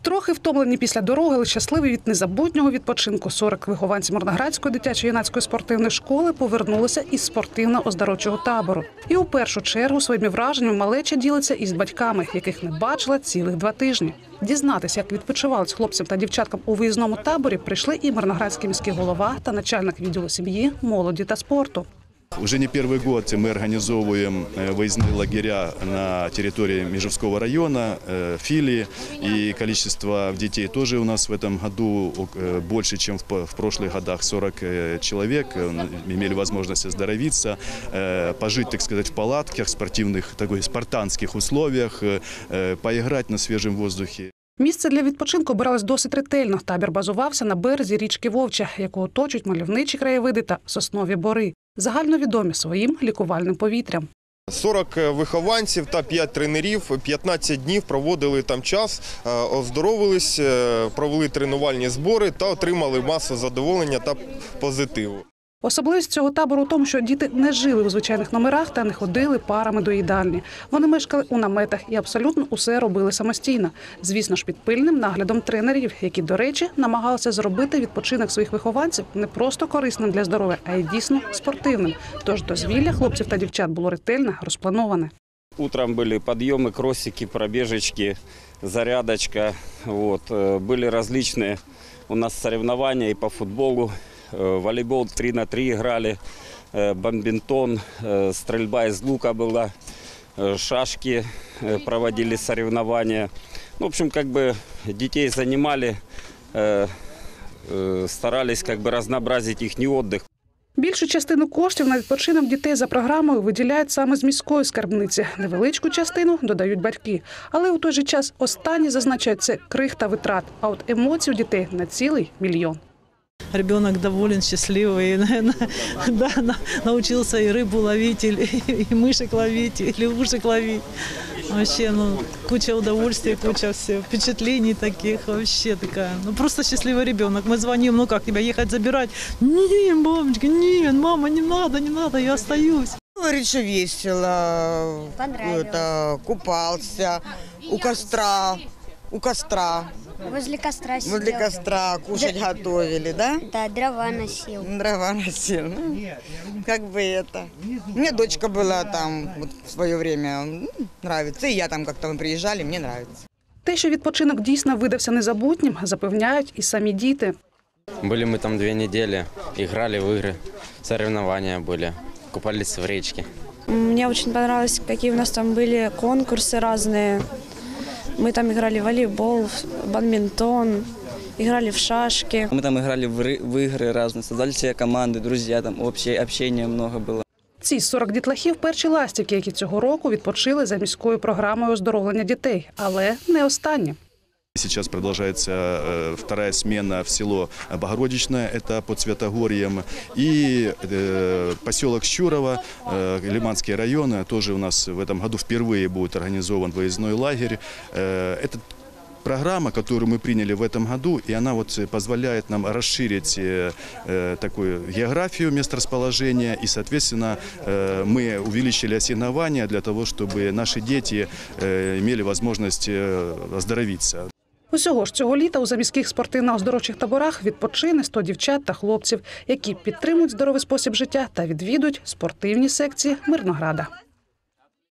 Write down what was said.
Трохи втомлені після дороги, але щасливі від незабутнього відпочинку. 40 вихованців Мирноградської дитячо-юнацької спортивної школи повернулися із спортивно-оздоровчого табору. І у першу чергу своїми враженнями малеча ділиться із батьками, яких не бачила цілих 2 тижні. Дізнатися, як відпочивали хлопцям та дівчаткам у виїзному таборі, прийшли і Мирноградський міський голова та начальник відділу сім'ї, молоді та спорту. Уже не первый год мы организовываем выездные лагеря на территории Межевского района, филии. И количество детей тоже у нас в этом году больше, чем в прошлых годах. 40 человек имели возможность оздоровиться, пожить, так сказать, в палатках, в спартанских условиях, поиграть на свежем воздухе. Місце для відпочинку обиралось досить ретельно. Табір базувався на березі річки Вовча, яку оточують мальовничі краєвиди та соснові бори, загальновідомі своїм лікувальним повітрям. 40 вихованців та 5 тренерів 15 днів проводили там час, оздоровились, провели тренувальні збори та отримали масу задоволення та позитиву. Особливість цього табору у тому, що діти не жили у звичайних номерах та не ходили парами до їдальні. Вони мешкали у наметах і абсолютно усе робили самостійно. Звісно ж, під пильним наглядом тренерів, які, до речі, намагалися зробити відпочинок своїх вихованців не просто корисним для здоров'я, а й дійсно спортивним. Тож дозвілля хлопців та дівчат було ретельно розплановане. Утром були підйоми, кросики, пробіжечки, зарядочка. Були різні у нас соревновання і по футболу. Волейбол 3-на-3 играли, бадминтон, стрельба из лука была, шашки проводили соревнования. В общем, детей занимали, старались разнообразить их отдых. Більшу частину коштів на відпочинок дітей за програмою виділяють саме з міської скарбниці. Невеличку частину додають батьки. Але у той же час останні зазначають, це крихта витрат, а от емоцій у дітей на цілий 1 мільйон. Ребенок доволен, счастливый, наверное, да, научился и рыбу ловить, и мышек ловить, и лягушек ловить. Вообще, куча удовольствия, куча всех впечатлений таких, вообще такая. Просто счастливый ребенок. Мы звоним, как тебя ехать забирать? Нет, мамочка, нет, мама, не надо, я остаюсь. Говорит, что весело, купался у костра. Возле костра сидел. Возле костра кушать готовили, да? Да, дрова носил. Дрова носил. Мне дочка была там в свое время, нравится. И я там как-то мы приезжали, мне нравится. Те, що відпочинок дійсно видався незабутнім, запевняють і самі діти. Были мы там 2 недели, играли в игры, соревнования были, купались в речке. Мне очень понравилось, какие у нас там были конкурсы разные. Мы там играли в волейбол, бадминтон, играли в шашки. Мы там играли в игры разные, создали себе команды, друзья, там общения много было. Ці 40 дітлахів – перші ластівки, які цього року відпочили за міською програмою оздоровлення дітей. Але не останні. Сейчас продолжается вторая смена в село Богородичное, это под Святогорьем, и поселок Щурово, Лиманский район, тоже у нас в этом году впервые будет организован выездной лагерь. Это программа, которую мы приняли в этом году, и она позволяет нам расширить такую географию месторасположения, и, соответственно, мы увеличили ассигнования для того, чтобы наши дети имели возможность оздоровиться. Усього ж цього літа у заміських спортивно-оздоровчих таборах відпочине 100 дівчат та хлопців, які підтримують здоровий спосіб життя та відвідують спортивні секції Мирнограда.